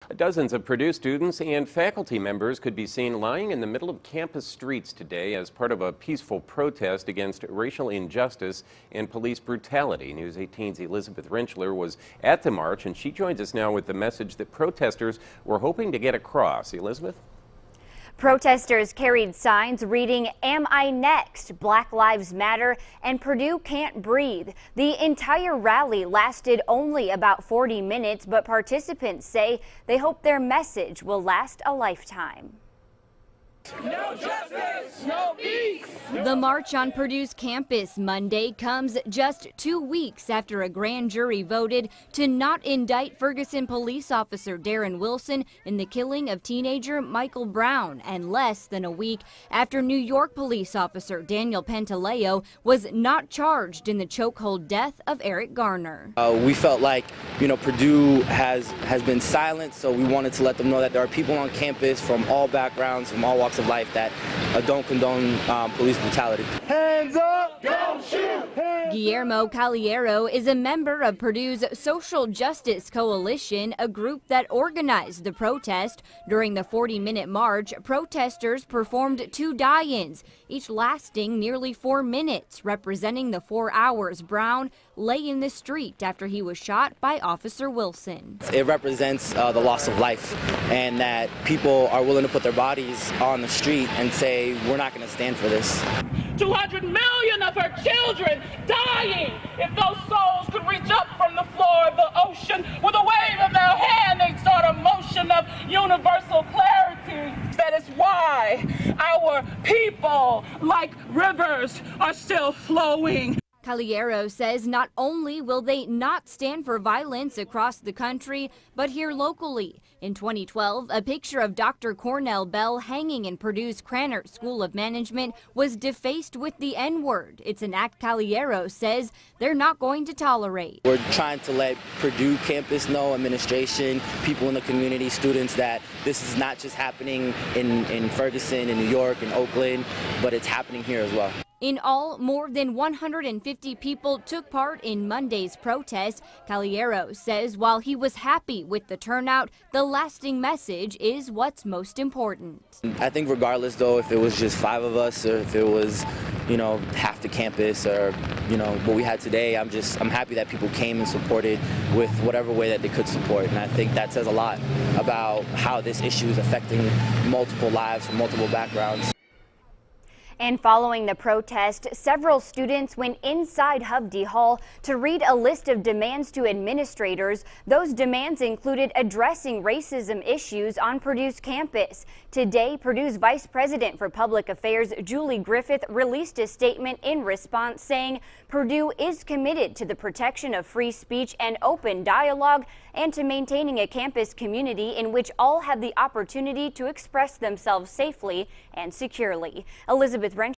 Dozens of Purdue students and faculty members could be seen lying in the middle of campus streets today as part of a peaceful protest against racial injustice and police brutality. News 18's Elizabeth Rentschler was at the march, and she joins us now with the message that protesters were hoping to get across. Elizabeth? Protesters carried signs reading, "Am I next? Black Lives Matter," and "Purdue can't breathe." The entire rally lasted only about 40 minutes, but participants say they hope their message will last a lifetime. No justice, no peace. The march on Purdue's campus Monday comes just 2 weeks after a grand jury voted to not indict Ferguson police officer Darren Wilson in the killing of teenager Michael Brown, and less than a week after New York police officer Daniel Pantaleo was not charged in the chokehold death of Eric Garner. We felt like, Purdue has been silent, so we wanted to let them know that there are people on campus from all backgrounds, from all walks of life that don't condone police brutality. Hands up, don't shoot. Guillermo Caliero is a member of Purdue's Social Justice Coalition, a group that organized the protest. During the 40-minute march, protesters performed 2 die-ins, each lasting nearly 4 minutes, representing the 4 hours Brown lay in the street after he was shot by Officer Wilson. It represents the loss of life, and that people are willing to put their bodies on the street and say, we're not going to stand for this. 200 million of her children dying. If those souls could reach up from the floor of the ocean with a wave of their hand, they'd start a motion of universal clarity. That is why our people, like rivers, are still flowing. Caliero says not only will they not stand for violence across the country, but here locally. In 2012, a picture of Dr. Cornell Bell hanging in Purdue's Krannert School of Management was defaced with the N-word. It's an act Caliero says they're not going to tolerate. We're trying to let Purdue campus know, administration, people in the community, students, that this is not just happening in Ferguson, in New York, in Oakland, but it's happening here as well. In all, more than 150 people took part in Monday's protest. Caliero says while he was happy with the turnout, the lasting message is what's most important. I think regardless, though, if it was just 5 of us or if it was, half the campus or, what we had today, I'm happy that people came and supported with whatever way that they could support. And I think that says a lot about how this issue is affecting multiple lives from multiple backgrounds. And following the protest, several students went inside Hovde Hall to read a list of demands to administrators. Those demands included addressing racism issues on Purdue's campus. Today, Purdue's Vice President for Public Affairs, Julie Griffith, released a statement in response saying Purdue is committed to the protection of free speech and open dialogue and to maintaining a campus community in which all have the opportunity to express themselves safely and securely. Elizabeth Wrench